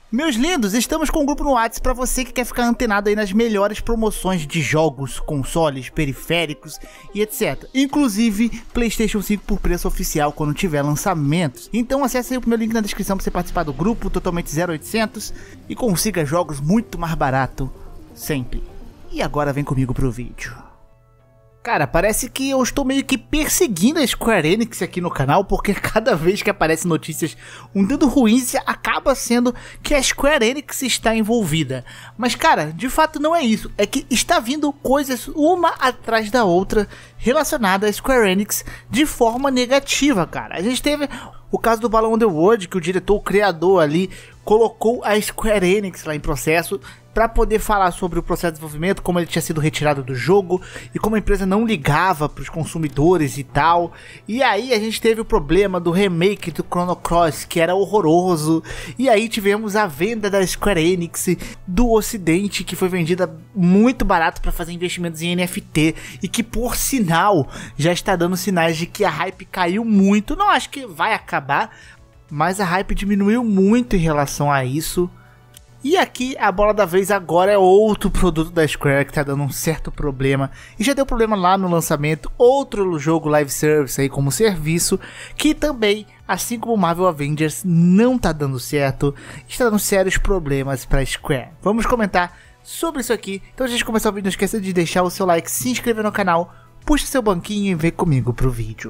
Meus lindos, estamos com um grupo no WhatsApp para você que quer ficar antenado aí nas melhores promoções de jogos, consoles, periféricos e etc. Inclusive PlayStation 5 por preço oficial quando tiver lançamentos. Então acesse aí o meu link na descrição para você participar do grupo totalmente 0800 e consiga jogos muito mais barato sempre. E agora vem comigo pro vídeo. Cara, parece que eu estou meio que perseguindo a Square Enix aqui no canal, porque cada vez que aparecem notícias um tanto ruins, acaba sendo que a Square Enix está envolvida. Mas cara, de fato não é isso, é que está vindo coisas uma atrás da outra relacionadas à Square Enix de forma negativa, cara. A gente teve o caso do Balan Underworld, que o diretor, o criador ali, colocou a Square Enix lá em processo para poder falar sobre o processo de desenvolvimento, como ele tinha sido retirado do jogo e como a empresa não ligava para os consumidores e tal. E aí a gente teve o problema do remake do Chrono Cross, que era horroroso. E aí tivemos a venda da Square Enix do Ocidente, que foi vendida muito barato para fazer investimentos em NFT e que, por sinal, já está dando sinais de que a hype caiu muito. Não acho que vai acabar, mas a hype diminuiu muito em relação a isso. E aqui a bola da vez agora é outro produto da Square que tá dando um certo problema. E já deu problema lá no lançamento, outro jogo live service aí como serviço, que também, assim como Marvel Avengers, não tá dando certo. Está dando sérios problemas pra Square. Vamos comentar sobre isso aqui. Então antes de começar o vídeo, não esqueça de deixar o seu like, se inscrever no canal, puxa seu banquinho e vem comigo pro vídeo.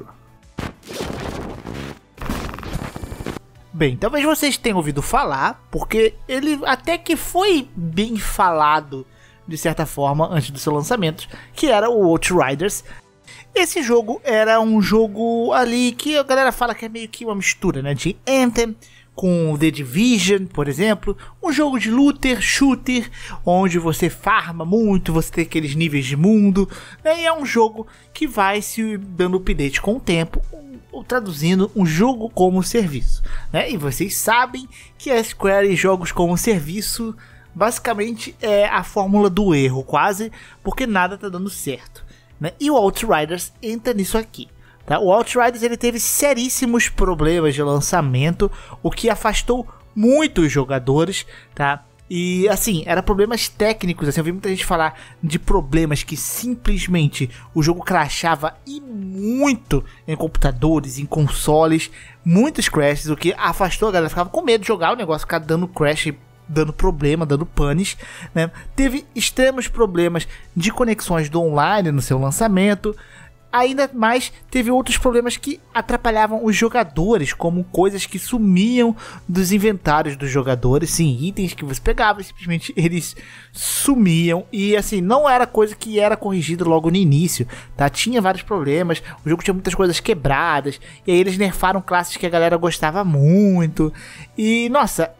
Bem, talvez vocês tenham ouvido falar, porque ele até que foi bem falado, de certa forma, antes do seu lançamento, que era o Outriders. Esse jogo era um jogo ali que a galera fala que é meio que uma mistura, né, de Anthem com The Division, por exemplo. Um jogo de looter, shooter, onde você farma muito, você tem aqueles níveis de mundo, né, e é um jogo que vai se dando update com o tempo, ou traduzindo, um jogo como serviço, né? E vocês sabem que a Square e jogos como serviço basicamente é a fórmula do erro, quase, porque nada tá dando certo, né? E o Outriders entra nisso aqui, tá? O Outriders ele teve seríssimos problemas de lançamento, o que afastou muitos jogadores, tá? E assim, eram problemas técnicos, assim, eu vi muita gente falar de problemas que simplesmente o jogo crashava e muito em computadores, em consoles, muitos crashes, o que afastou a galera, ficava com medo de jogar o negócio, ficar dando crash, dando problema, dando panes, né? Teve extremos problemas de conexões do online no seu lançamento. Ainda mais, teve outros problemas que atrapalhavam os jogadores, como coisas que sumiam dos inventários dos jogadores. Sim, itens que você pegava, simplesmente eles sumiam. E assim, não era coisa que era corrigido logo no início, tá? Tinha vários problemas, o jogo tinha muitas coisas quebradas. E aí eles nerfaram classes que a galera gostava muito. E nossa,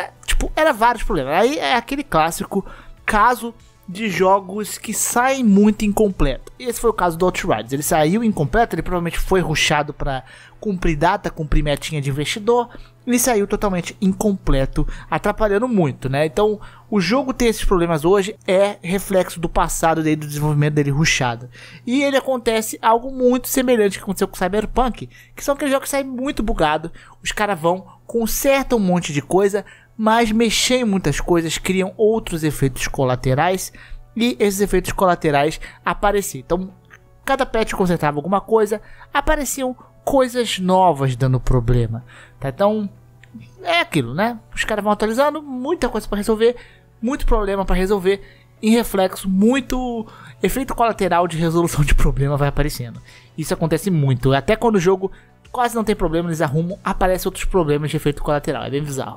era vários problemas. Aí é aquele clássico caso de jogos que saem muito incompleto. Esse foi o caso do Outriders. Ele saiu incompleto, ele provavelmente foi rushado para cumprir data, cumprir metinha de investidor. Ele saiu totalmente incompleto, atrapalhando muito, né? Então, o jogo ter esses problemas hoje é reflexo do passado dele, do desenvolvimento dele rushado. E ele acontece algo muito semelhante que aconteceu com o Cyberpunk, que são aqueles jogos que saem muito bugado, os caras vão, consertam um monte de coisa, mas mexer em muitas coisas, criam outros efeitos colaterais, e esses efeitos colaterais apareciam. Então, cada patch consertava alguma coisa, apareciam coisas novas dando problema, tá? Então, é aquilo, né? Os caras vão atualizando, muita coisa para resolver, muito problema para resolver, em reflexo, muito efeito colateral de resolução de problema vai aparecendo. Isso acontece muito, até quando o jogo quase não tem problema, eles arrumam, aparecem outros problemas de efeito colateral, é bem bizarro.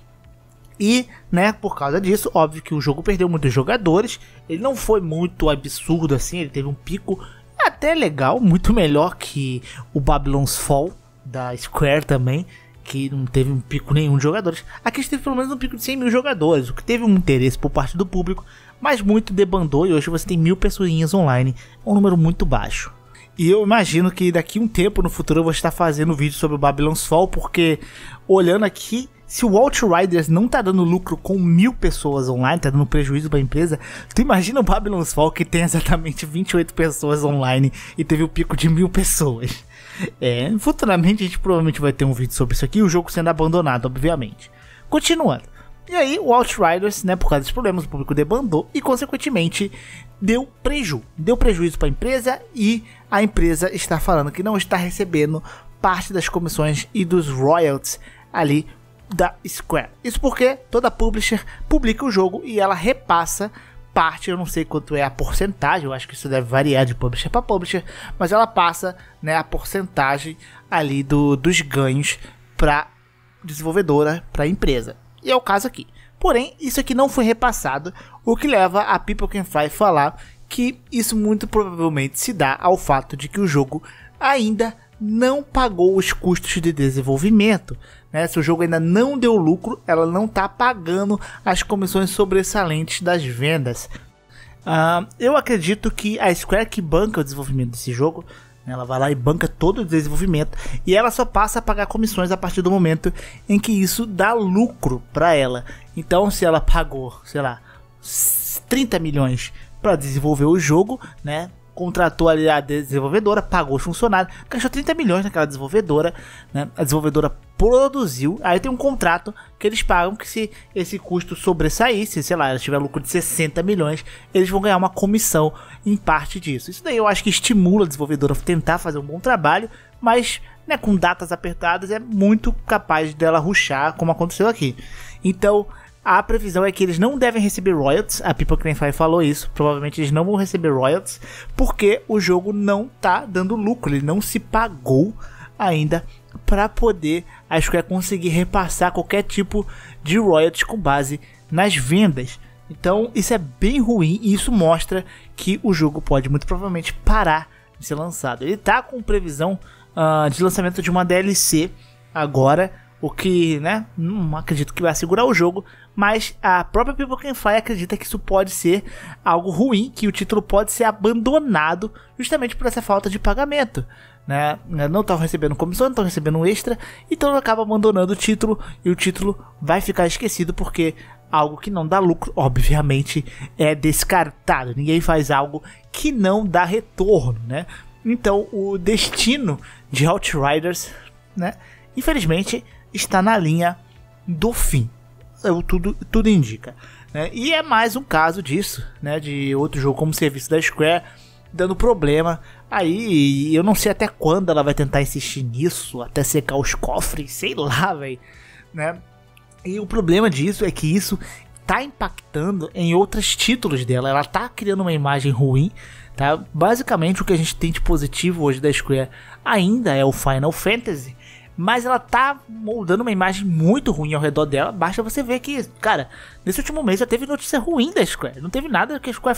E, né, por causa disso, óbvio que o jogo perdeu muitos jogadores. Ele não foi muito absurdo assim, ele teve um pico até legal, muito melhor que o Babylon's Fall da Square também, que não teve um pico nenhum de jogadores. Aqui a gente teve pelo menos um pico de 100 mil jogadores, o que teve um interesse por parte do público, mas muito debandou e hoje você tem 1000 pessoinhas online, é um número muito baixo. E eu imagino que daqui a um tempo no futuro eu vou estar fazendo vídeo sobre o Babylon's Fall, porque olhando aqui, se o Outriders não tá dando lucro com 1000 pessoas online, tá dando prejuízo pra empresa, tu imagina o Babylon's Fall que tem exatamente 28 pessoas online e teve o pico de 1000 pessoas. Futuramente a gente provavelmente vai ter um vídeo sobre isso aqui, o jogo sendo abandonado, obviamente. Continuando, E aí o Outriders, né, por causa dos problemas, o público debandou e consequentemente deu prejuízo para a empresa, e a empresa está falando que não está recebendo parte das comissões e dos royalties ali da Square. Isso porque toda publisher publica o jogo e ela repassa parte, eu não sei quanto é a porcentagem, eu acho que isso deve variar de publisher para publisher, mas ela passa, né, a porcentagem ali dos ganhos para desenvolvedora, para a empresa. E é o caso aqui. Porém, isso aqui não foi repassado, o que leva a People Can Fly a falar que isso muito provavelmente se dá ao fato de que o jogo ainda não pagou os custos de desenvolvimento, né? Se o jogo ainda não deu lucro, ela não está pagando as comissões sobressalentes das vendas. Eu acredito que a Square, que banca o desenvolvimento desse jogo, ela vai lá e banca todo o desenvolvimento, e ela só passa a pagar comissões a partir do momento em que isso dá lucro para ela. Então, se ela pagou, sei lá, 30 milhões para desenvolver o jogo, né? Contratou ali a desenvolvedora, pagou os funcionários, gastou 30 milhões naquela desenvolvedora, né? A desenvolvedora produziu, aí tem um contrato que eles pagam que se esse custo sobressaísse, sei lá, ela tiver lucro de 60 milhões, eles vão ganhar uma comissão em parte disso. Isso daí eu acho que estimula a desenvolvedora a tentar fazer um bom trabalho, mas, né, com datas apertadas é muito capaz dela rushar, como aconteceu aqui. Então, a previsão é que eles não devem receber royalties, a People Can Fly falou isso, provavelmente eles não vão receber royalties, porque o jogo não tá dando lucro, ele não se pagou ainda para poder a Square conseguir repassar qualquer tipo de royalties com base nas vendas. Então isso é bem ruim, e isso mostra que o jogo pode muito provavelmente parar de ser lançado. Ele tá com previsão de lançamento de uma DLC agora, o que, né, não acredito que vai segurar o jogo, mas a própria People Can Fly acredita que isso pode ser algo ruim, que o título pode ser abandonado justamente por essa falta de pagamento, né? Não estão recebendo comissão, não estão recebendo um extra, então acaba abandonando o título, e o título vai ficar esquecido, porque algo que não dá lucro, obviamente, é descartado. Ninguém faz algo que não dá retorno, né? Então o destino de Outriders, né, infelizmente está na linha do fim, tudo indica, né? E é mais um caso disso, né, de outro jogo como serviço da Square dando problema. Aí eu não sei até quando ela vai tentar insistir nisso, até secar os cofres, sei lá, velho, né? E o problema disso é que isso tá impactando em outros títulos dela, ela tá criando uma imagem ruim, tá? Basicamente o que a gente tem de positivo hoje da Square ainda é o Final Fantasy, mas ela tá moldando uma imagem muito ruim ao redor dela. Basta você ver que, cara, nesse último mês já teve notícia ruim da Square. Não teve nada que a Square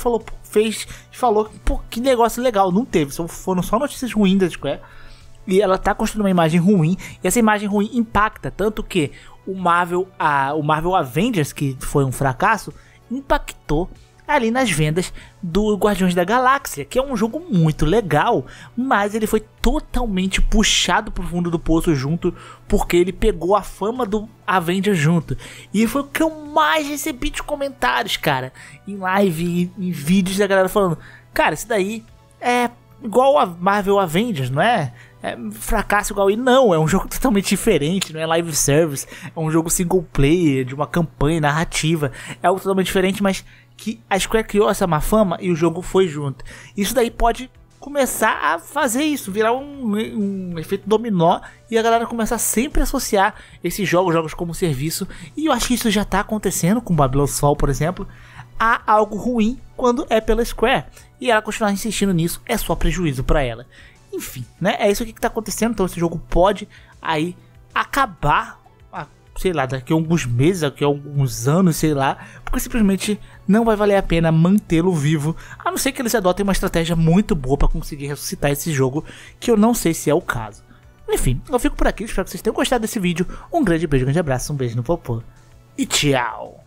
falou, pô, que negócio legal. Não teve, foram só notícias ruins da Square. E ela tá construindo uma imagem ruim, e essa imagem ruim impacta, tanto que o Marvel Avengers, que foi um fracasso, impactou ali nas vendas do Guardiões da Galáxia, que é um jogo muito legal, mas ele foi totalmente puxado pro fundo do poço junto, porque ele pegou a fama do Avengers junto. E foi o que eu mais recebi de comentários, cara, em live, em vídeos da galera falando, cara, isso daí é igual a Marvel Avengers, não é? É fracasso igual. E não, é um jogo totalmente diferente, não é live service, é um jogo single player, de uma campanha narrativa, é algo totalmente diferente, mas que a Square criou essa má fama e o jogo foi junto. Isso daí pode começar a fazer isso, virar um efeito dominó, e a galera começar sempre a associar esses jogos como serviço, e eu acho que isso já tá acontecendo com Babylon's Fall, por exemplo, a algo ruim quando é pela Square, e ela continuar insistindo nisso é só prejuízo para ela. Enfim, né, é isso aqui que tá acontecendo. Então esse jogo pode aí acabar, sei lá, daqui a alguns meses, daqui a alguns anos, sei lá, porque simplesmente não vai valer a pena mantê-lo vivo, a não ser que eles adotem uma estratégia muito boa para conseguir ressuscitar esse jogo, que eu não sei se é o caso. Enfim, eu fico por aqui, espero que vocês tenham gostado desse vídeo. Um grande beijo, um grande abraço, um beijo no popô e tchau!